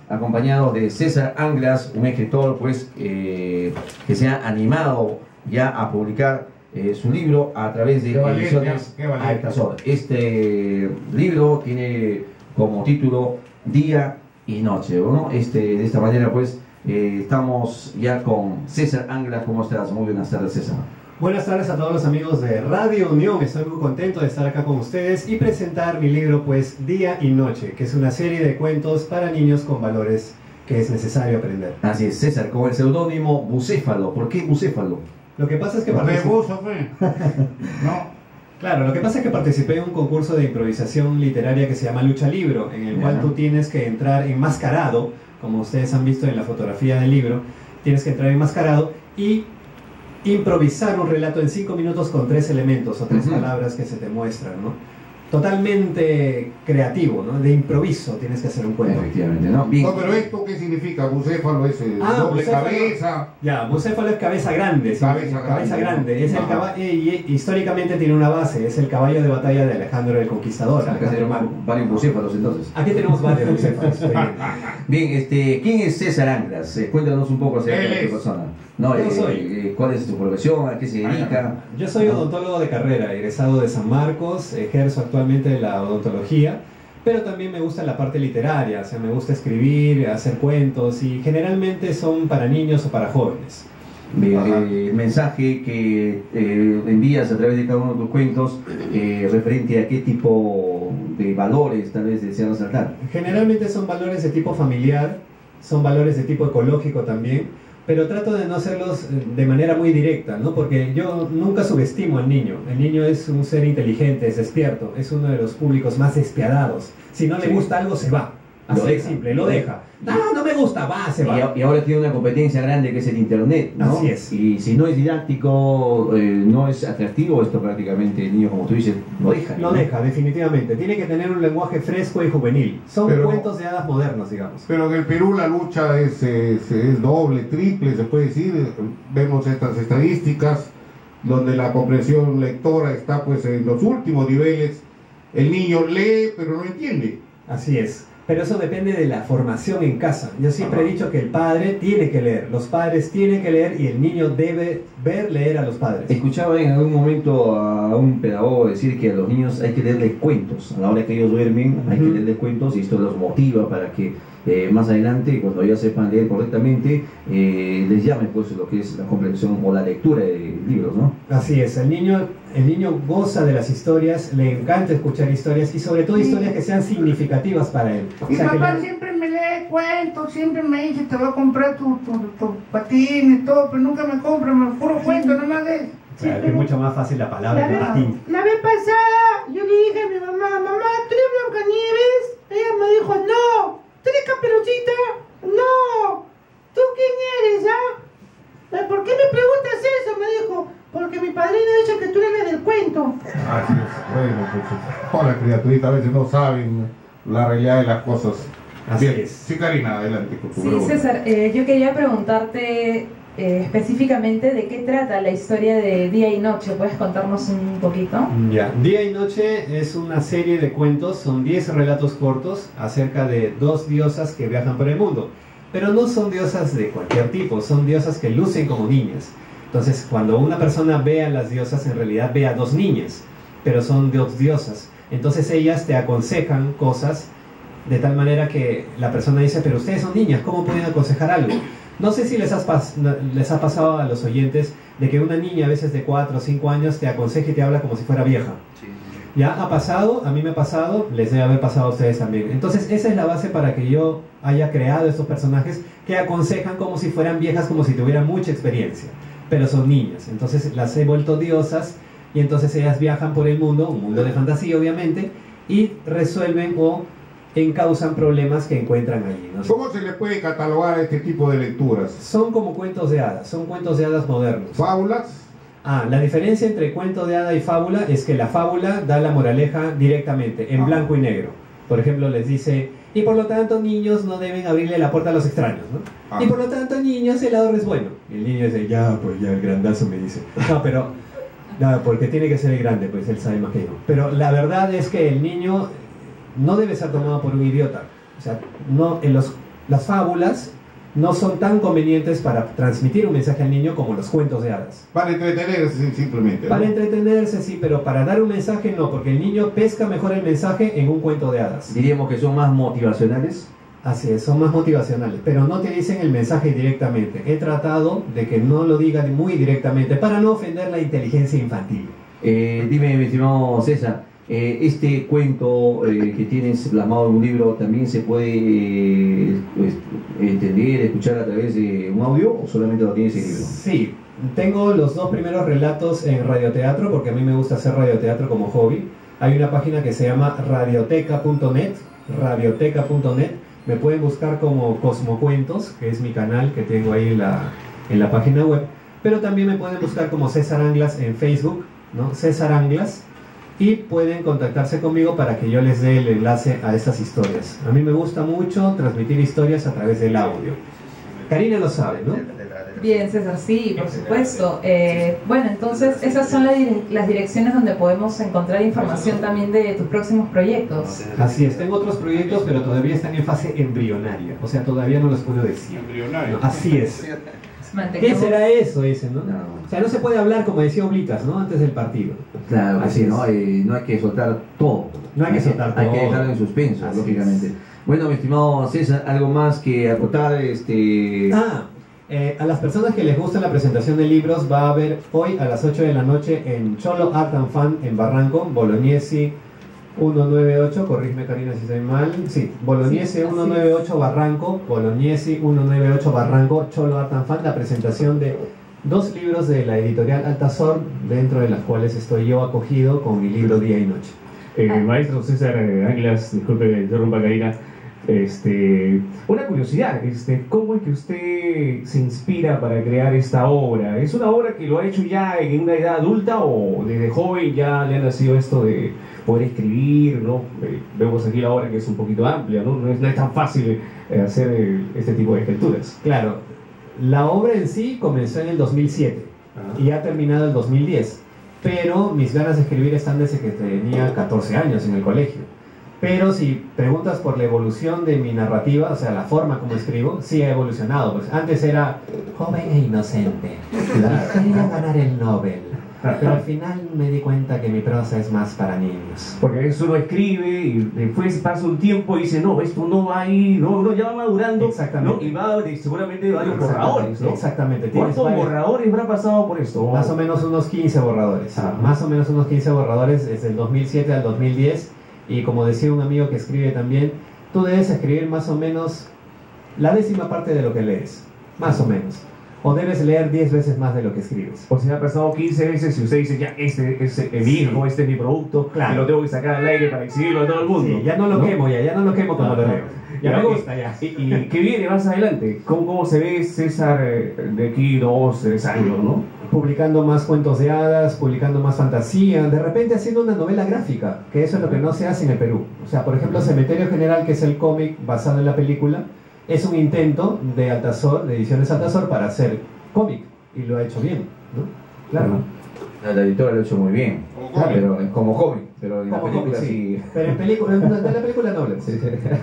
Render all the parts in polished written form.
acompañado de César Anglas, un escritor pues que se ha animado ya a publicar su libro a través de ediciones Altazor. Este libro tiene como título Día y Noche, ¿no? De esta manera pues estamos ya con César Anglas. ¿Cómo estás? Muy buenas tardes, César. Buenas tardes a todos los amigos de Radio Unión. Estoy muy contento de estar acá con ustedes y presentar mi libro pues Día y Noche, que es una serie de cuentos para niños con valores que es necesario aprender. Así es, César, con el seudónimo Bucéfalo. ¿Por qué Bucéfalo? Lo que pasa es que ¿No? Claro, lo que pasa es que participé en un concurso de improvisación literaria que se llama Lucha Libro, en el cual tú tienes que entrar enmascarado, como ustedes han visto en la fotografía del libro, tienes que entrar enmascarado y improvisar un relato en 5 minutos con 3 elementos o 3 palabras que se te muestran, ¿no? Totalmente creativo, ¿no? De improviso tienes que hacer un cuento. Efectivamente, ¿no? Bien. No, pero ¿esto qué significa? Bucéfalo es doble bucéfalo, cabeza. Ya, bucéfalo es cabeza grande. ¿Sí? Cabeza grande. Es el caballo, y históricamente tiene una base, es el caballo de batalla de Alejandro el Conquistador. Acá tenemos varios bucéfalos entonces. Aquí tenemos varios bucéfalos. Bien, ¿quién es César Anglas? Cuéntanos un poco acerca de tu persona. No, ¿cuál es tu profesión? ¿A qué se dedica? Yo soy odontólogo de carrera, egresado de San Marcos, ejerzo actualmente la odontología, pero también me gusta la parte literaria, o sea, me gusta escribir, hacer cuentos, y generalmente son para niños o para jóvenes. El mensaje que envías a través de cada uno de tus cuentos referente a qué tipo de valores tal vez deseas resaltar. Generalmente son valores de tipo familiar, son valores de tipo ecológico también, pero trato de no hacerlos de manera muy directa, ¿no? Porque yo nunca subestimo al niño. El niño es un ser inteligente, es despierto, es uno de los públicos más despiadados. Si no le gusta algo, se va. Así de simple, lo deja. No me gusta, se va. Y ahora tiene una competencia grande que es el internet, ¿no? Así es. Y si no es didáctico, no es atractivo, esto prácticamente el niño, como tú dices, lo deja. Lo deja, definitivamente. Tiene que tener un lenguaje fresco y juvenil. Son cuentos de hadas modernos, digamos. Pero en el Perú la lucha es doble, triple, se puede decir. Vemos estas estadísticas donde la comprensión lectora está pues en los últimos niveles. El niño lee, pero no entiende. Así es. Pero eso depende de la formación en casa. Yo siempre he dicho que el padre tiene que leer, los padres tienen que leer y el niño debe ver leer a los padres. Escuchaba en algún momento a un pedagogo decir que a los niños hay que leerles cuentos. A la hora que ellos duermen hay que leerles cuentos y esto los motiva para que más adelante, cuando ya sepan leer correctamente, les llamen pues lo que es la comprensión o la lectura de libros, ¿no? Así es, el niño goza de las historias, le encanta escuchar historias y sobre todo historias que sean significativas para él. Mi papá siempre me lee cuentos, siempre me dice te voy a comprar tu patín y todo, pero nunca me compra, me puro cuento nomás de... Claro, es mucho más fácil la palabra que patín. La vez pasada yo le dije a mi mamá, ¿tú eres Blancanieves? Ella me dijo, no. ¿Tú eres Caperucita? No. ¿Tú quién eres, ¿Por qué me preguntas eso? Me dijo, porque mi padrino dice que tú eres del cuento. Así es, bueno, pues todas las criaturitas a veces no saben la realidad de las cosas. Así Bien. es. Sí, Karina, adelante con tu Sí, César, yo quería preguntarte específicamente de qué trata la historia de Día y Noche. ¿Puedes contarnos un poquito? Ya, Día y Noche es una serie de cuentos, son 10 relatos cortos acerca de 2 diosas que viajan por el mundo. Pero no son diosas de cualquier tipo, son diosas que lucen como niñas. Entonces, cuando una persona ve a las diosas, en realidad ve a 2 niñas, pero son 2 diosas. Entonces ellas te aconsejan cosas de tal manera que la persona dice, pero ustedes son niñas, ¿cómo pueden aconsejar algo? No sé si les ha pasado a los oyentes de que una niña a veces de 4 o 5 años te aconseja y te habla como si fuera vieja. Sí. ¿Ya ha pasado? A mí me ha pasado, les debe haber pasado a ustedes también. Entonces esa es la base para que yo haya creado estos personajes que aconsejan como si fueran viejas, como si tuvieran mucha experiencia, pero son niñas. Entonces las he vuelto diosas y entonces ellas viajan por el mundo, un mundo de fantasía obviamente, y resuelven o encausan problemas que encuentran allí, ¿no? ¿Cómo se le puede catalogar a este tipo de lecturas? Son como cuentos de hadas, son cuentos de hadas modernos. ¿Fábulas? La diferencia entre cuento de hada y fábula es que la fábula da la moraleja directamente, en blanco y negro. Por ejemplo, les dice, y por lo tanto niños no deben abrirle la puerta a los extraños, ¿no? Y por lo tanto niños el ahorro es bueno. Y el niño dice, pues ya el grandazo me dice. No, pero, porque tiene que ser el grande, pues él sabe más que yo. Pero la verdad es que el niño no debe ser tomado por un idiota. O sea, no, las fábulas no son tan convenientes para transmitir un mensaje al niño como los cuentos de hadas. Para entretenerse simplemente, ¿no? Para entretenerse, sí, pero para dar un mensaje no, porque el niño pesca mejor el mensaje en un cuento de hadas. Diríamos que son más motivacionales. Así es, son más motivacionales, pero no te dicen el mensaje directamente. He tratado de que no lo digan muy directamente para no ofender la inteligencia infantil. Dime, mi estimado César, este cuento que tienes plasmado en un libro también se puede entender, escuchar a través de un audio o solamente lo tienes en libro? Sí, tengo los dos primeros relatos en radioteatro porque a mí me gusta hacer radioteatro como hobby. Hay una página que se llama radioteca.net, radioteca.net. Me pueden buscar como Cosmocuentos, que es mi canal que tengo ahí en la página web, pero también me pueden buscar como César Anglas en Facebook, ¿no? César Anglas, y pueden contactarse conmigo para que yo les dé el enlace a estas historias. A mí me gusta mucho transmitir historias a través del audio. Karina lo sabe, ¿no? Bien, César, sí, por supuesto. Bueno, entonces esas son las direcciones donde podemos encontrar información también de tus próximos proyectos. Así es, tengo otros proyectos, pero todavía están en fase embrionaria, o sea, todavía no los puedo decir. Embrionario. No, así es. ¿Qué será eso? Dicen, ¿no? No. O sea, no se puede hablar como decía Oblitas, ¿no? Antes del partido. Claro que Así sí, es. ¿no? No hay que soltar todo. No hay que soltar Hay todo. que dejarlo en suspenso, Así lógicamente. es. Bueno, mi estimado César, ¿algo más que acotar? A las personas que les gusta la presentación de libros, va a haber hoy a las 8 de la noche en Cholo Art and Fan en Barranco, Bolognesi 198, corrígeme Karina si estoy mal, sí, Bolognesi Sí, 198 Barranco, Bolognesi 198 Barranco, Cholo Art and Fan, la presentación de dos libros de la editorial Altazor, dentro de las cuales estoy yo acogido con mi libro Día y Noche. Maestro César Ánglas, disculpe que interrumpa Karina, una curiosidad, ¿cómo es que usted se inspira para crear esta obra? ¿Es una obra que lo ha hecho ya en una edad adulta o desde joven ya le ha nacido esto de poder escribir, ¿no? Vemos aquí la obra que es un poquito amplia, ¿no? No es tan fácil hacer este tipo de escrituras. Claro, la obra en sí comenzó en el 2007 y ha terminado en el 2010, pero mis ganas de escribir están desde que tenía 14 años en el colegio. Pero si preguntas por la evolución de mi narrativa, o sea, la forma como escribo, sí ha evolucionado. Pues antes era joven e inocente, quería ganar el Nobel, pero al final me di cuenta que mi prosa es más para niños. Porque eso uno escribe y después pasa un tiempo y dice, no, esto no va ahí, no, uno ya va madurando. Exactamente. ¿No? Y va seguramente varios borradores, ¿no? Exactamente. ¿Cuántos borradores habrá pasado por esto? Más o menos unos 15 borradores. Más o menos unos 15 borradores desde el 2007 al 2010. Y como decía un amigo que escribe también, tú debes escribir más o menos la 10ª parte de lo que lees. Más o menos. O debes leer 10 veces más de lo que escribes. O sea, ha pasado 15 veces y usted dice, ya, este es el hijo, este es mi producto, Claro. y lo tengo que sacar al aire para exhibirlo a todo el mundo. Sí, ya no lo quemo, ya no lo quemo como lo leo. Ya me gusta, ya. ¿Y qué viene más adelante? ¿Cómo se ve César de aquí 2, 3 años, no? Publicando más cuentos de hadas, publicando más fantasía, de repente haciendo una novela gráfica, que eso es lo que no se hace en el Perú. O sea, por ejemplo, Cementerio General, que es el cómic basado en la película, es un intento de Altazor, de Ediciones Altazor, para hacer cómic, y lo ha hecho bien, ¿no? Claro. La editora lo ha hecho muy bien, pero como cómic, pero en la Como película cómic, sí. Pero en de la película no hablemos.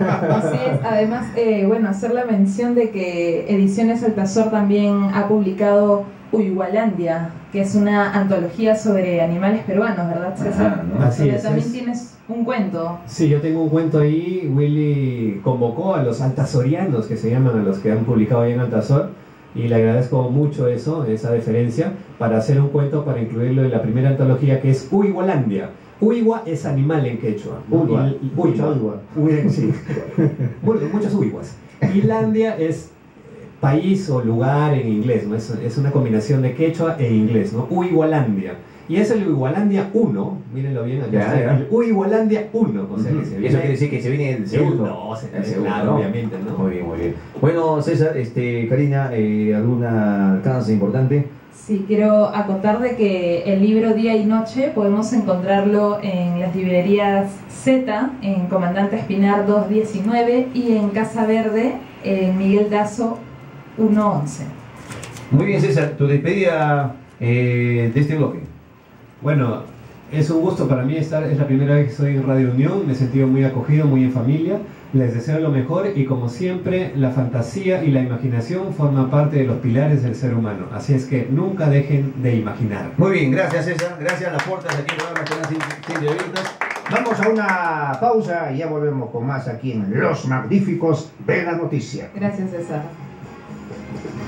Así es, además, bueno, hacer la mención de que Ediciones Altazor también ha publicado Uigualandia, que es una antología sobre animales peruanos, ¿verdad, César? ¿no? Así Donde es, también es. tienes un cuento. Sí, yo tengo un cuento ahí. Willy convocó a los altazorianos, que se llaman a los que han publicado ahí en Altazor, y le agradezco mucho eso, esa deferencia, para hacer un cuento para incluirlo en la primera antología, que es Uigualandia. Uigua es animal en quechua. Uigua. Sí. Muchos uiguas. Y landia es país o lugar en inglés, ¿no? Es una combinación de quechua e inglés, ¿no? Uigualandia. Y es el Uigualandia 1, mírenlo bien, acá está, Ya. el Uigualandia 1, o sea que se viene... Eso quiere decir que se viene el segundo. No, El segundo, claro, ¿no? obviamente, ¿no? Muy bien, muy bien. Bueno, César, Karina, ¿alguna alcance importante? Sí, quiero acotar de que el libro Día y Noche podemos encontrarlo en las librerías Z, en Comandante Espinar 219 y en Casa Verde, en Miguel Dazo 111. Muy bien, César, tu despedida de este bloque. Bueno, es un gusto para mí estar, es la primera vez que estoy en Radio Unión, me he sentido muy acogido, muy en familia. Les deseo lo mejor y como siempre, la fantasía y la imaginación forman parte de los pilares del ser humano. Así es que nunca dejen de imaginar. Muy bien, gracias César, gracias a las puertas aquí en el programa Sin Ventas. Vamos a una pausa y ya volvemos con más aquí en Los Magníficos de la Noticia. Gracias, César.